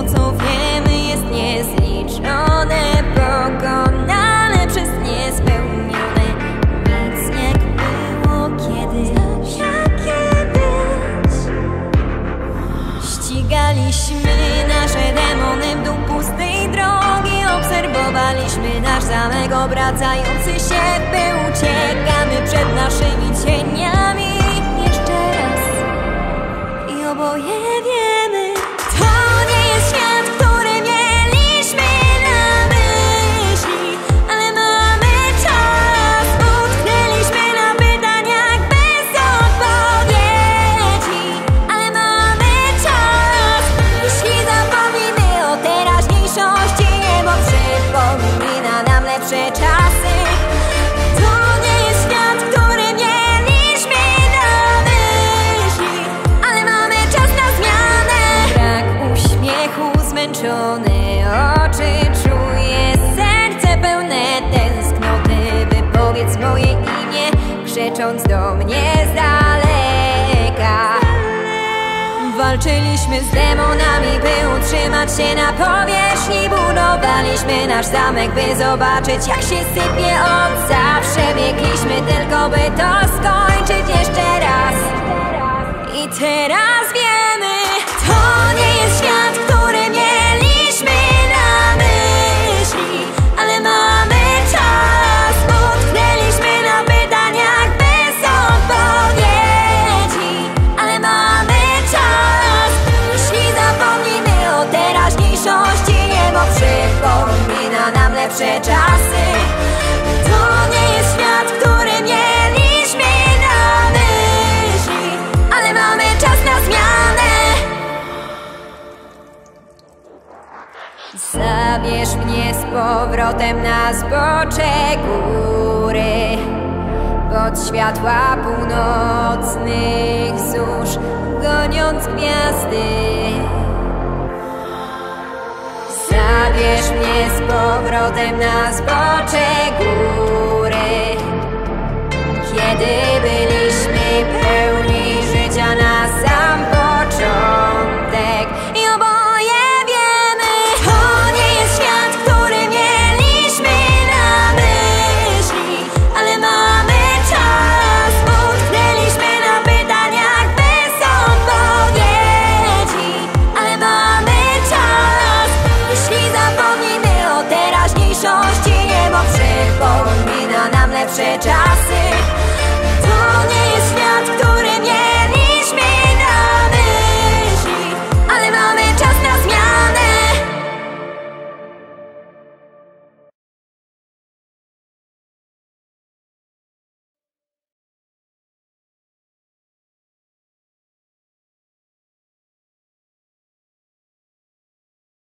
To, co wiemy, jest niezliczone, pokonane przez niespełnione. Nic jak było kiedyś, ścigaliśmy nasze demony w dół pustej drogi. Obserwowaliśmy nasz zamek obracający się w pył. Uciekamy przed naszymi cieniami. Jeszcze raz i oboje wiemy, to nie jest świat, który mieliśmy na myśli, ale mamy czas. Utknęliśmy na pytaniach bez odpowiedzi, ale mamy czas. Jeśli zapomnimy o teraźniejszości, niebo przypomina nam lepsze czasy. To nie jest świat, który mieliśmy na myśli, ale mamy czas na zmianę. Brak uśmiechu, zmęczone oczy, czuję serce pełne tęsknoty. Wypowiedz moje imię, krzycząc do mnie z daleka. Walczyliśmy z demonami, by utrzymać się na powierzchni. Budowaliśmy nasz zamek, by zobaczyć, jak się sypie od zawsze. Biegliśmy tylko, by to skończyć jeszcze raz. I teraz wiemy, to nie jest świat, który mieliśmy na myśli, ale mamy czas. Utknęliśmy na pytaniach bez odpowiedzi, ale mamy czas. Jeśli zapomnimy o teraźniejszości, niebo przypomina nam lepsze czasy. To nie jest świat, który mieliśmy na myśli, ale mamy czas na zmianę. Zabierz mnie z powrotem na zbocze góry, pod światła północnych zórz, goniąc gwiazdy. Zabierz mnie z powrotem na zbocze góry, kiedy byliśmy pełni życia na sam początek. I oboje wiemy, to nie jest świat, który mieliśmy na myśli, ale mamy czas. Utknęliśmy na pytaniach bez odpowiedzi, ale mamy czas. Jeśli zapomnimy o teraźniejszości, niebo przypomina nam lepsze czasy. To nie